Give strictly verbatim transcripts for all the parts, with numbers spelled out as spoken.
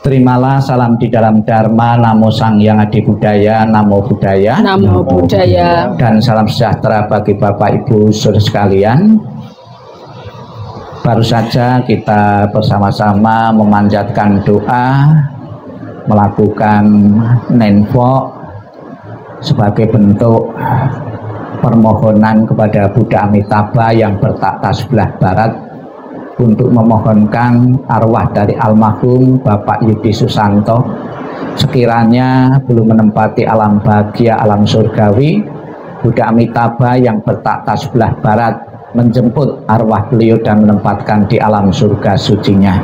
Terimalah salam di dalam Dharma, Namo Sang Hyang Adi Budaya, Namo Budaya, Namo Budaya, dan salam sejahtera bagi Bapak Ibu saudara sekalian. Baru saja kita bersama-sama memanjatkan doa, melakukan nenfo sebagai bentuk permohonan kepada Buddha Amitabha yang bertakhta sebelah barat untuk memohonkan arwah dari almarhum Bapak Yudi Susanto sekiranya belum menempati alam bahagia, alam surgawi, Buddha Amitabha yang bertakhta sebelah barat menjemput arwah beliau dan menempatkan di alam surga sucinya.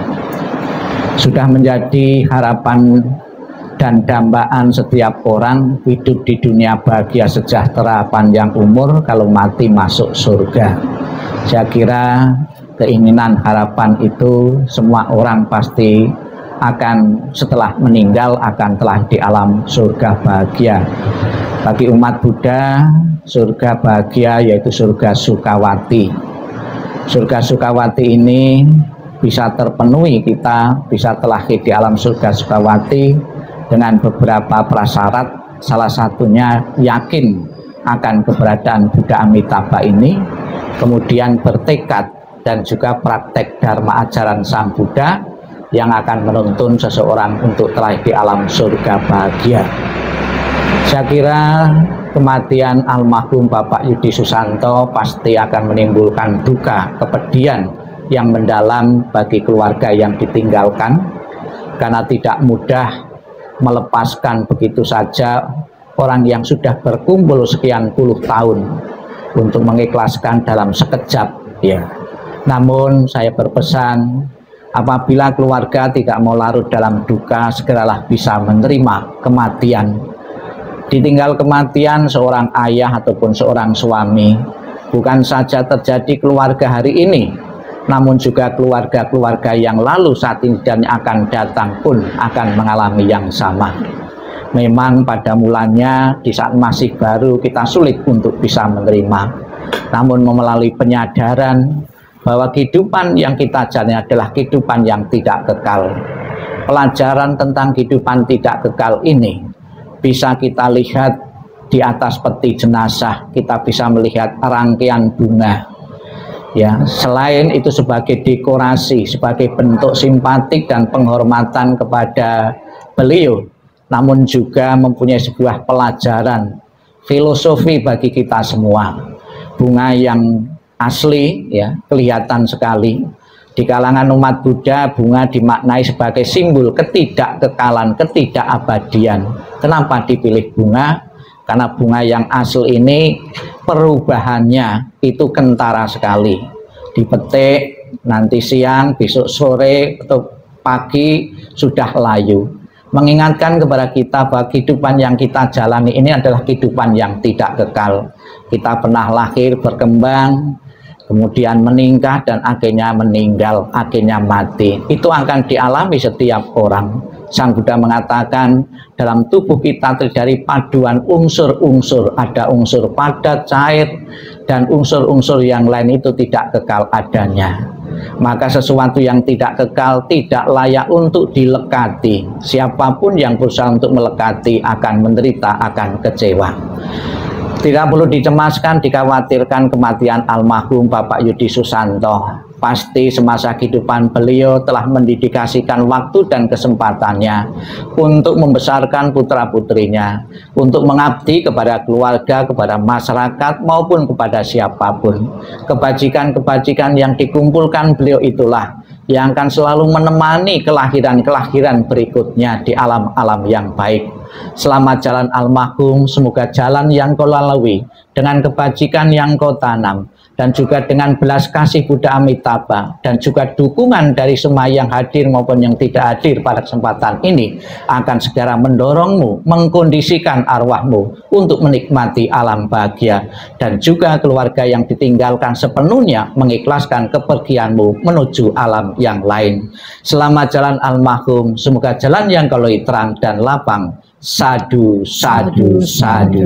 Sudah menjadi harapan dan dambaan setiap orang hidup di dunia bahagia, sejahtera, panjang umur, kalau mati masuk surga. Saya kira keinginan harapan itu semua orang pasti akan setelah meninggal akan telah di alam surga bahagia. Bagi umat Buddha, surga bahagia yaitu surga Sukawati. Surga Sukawati ini bisa terpenuhi, kita bisa terlahir di alam surga Sukawati dengan beberapa prasyarat. Salah satunya yakin akan keberadaan Buddha Amitabha ini, kemudian bertekad dan juga praktek dharma ajaran Sang Buddha yang akan menuntun seseorang untuk terlahir di alam surga bahagia. Saya kira kematian almarhum Bapak Yudi Susanto pasti akan menimbulkan duka, kepedihan yang mendalam bagi keluarga yang ditinggalkan, karena tidak mudah melepaskan begitu saja orang yang sudah berkumpul sekian puluh tahun untuk mengikhlaskan dalam sekejap, ya. Namun saya berpesan, apabila keluarga tidak mau larut dalam duka, segeralah bisa menerima kematian. Ditinggal kematian seorang ayah ataupun seorang suami bukan saja terjadi keluarga hari ini, namun juga keluarga-keluarga yang lalu saat ini dan akan datang pun akan mengalami yang sama. Memang pada mulanya di saat masih baru kita sulit untuk bisa menerima, namun melalui penyadaran bahwa kehidupan yang kita jalani adalah kehidupan yang tidak kekal. Pelajaran tentang kehidupan tidak kekal ini bisa kita lihat di atas peti jenazah, kita bisa melihat rangkaian bunga. Ya, selain itu sebagai dekorasi, sebagai bentuk simpatik dan penghormatan kepada beliau, namun juga mempunyai sebuah pelajaran filosofi bagi kita semua. Bunga yang asli, ya, kelihatan sekali di kalangan umat Buddha. Bunga dimaknai sebagai simbol ketidakkekalan, ketidakabadian. Kenapa dipilih bunga? Karena bunga yang asli ini perubahannya itu kentara sekali. Dipetik nanti siang, besok sore atau pagi sudah layu. Mengingatkan kepada kita bahwa kehidupan yang kita jalani ini adalah kehidupan yang tidak kekal. Kita pernah lahir, berkembang, kemudian meningkat, dan akhirnya meninggal, akhirnya mati. Itu akan dialami setiap orang. Sang Buddha mengatakan dalam tubuh kita terdiri paduan unsur-unsur, ada unsur padat, cair, dan unsur-unsur yang lain itu tidak kekal adanya. Maka sesuatu yang tidak kekal tidak layak untuk dilekati. Siapapun yang berusaha untuk melekati akan menderita, akan kecewa. Tidak perlu dicemaskan, dikhawatirkan kematian almarhum Bapak Yudi Susanto. Pasti semasa kehidupan beliau telah mendedikasikan waktu dan kesempatannya untuk membesarkan putra-putrinya, untuk mengabdi kepada keluarga, kepada masyarakat, maupun kepada siapapun. Kebajikan-kebajikan yang dikumpulkan beliau itulah yang akan selalu menemani kelahiran-kelahiran berikutnya di alam-alam yang baik. Selamat jalan almarhum, semoga jalan yang kau lalui dengan kebajikan yang kau tanam, dan juga dengan belas kasih Buddha Amitabha, dan juga dukungan dari semua yang hadir maupun yang tidak hadir pada kesempatan ini, akan segera mendorongmu, mengkondisikan arwahmu untuk menikmati alam bahagia, dan juga keluarga yang ditinggalkan sepenuhnya mengikhlaskan kepergianmu menuju alam yang lain. Selamat jalan almarhum, semoga jalan yang kau lalui terang dan lapang. Sadu, sadu, sadu.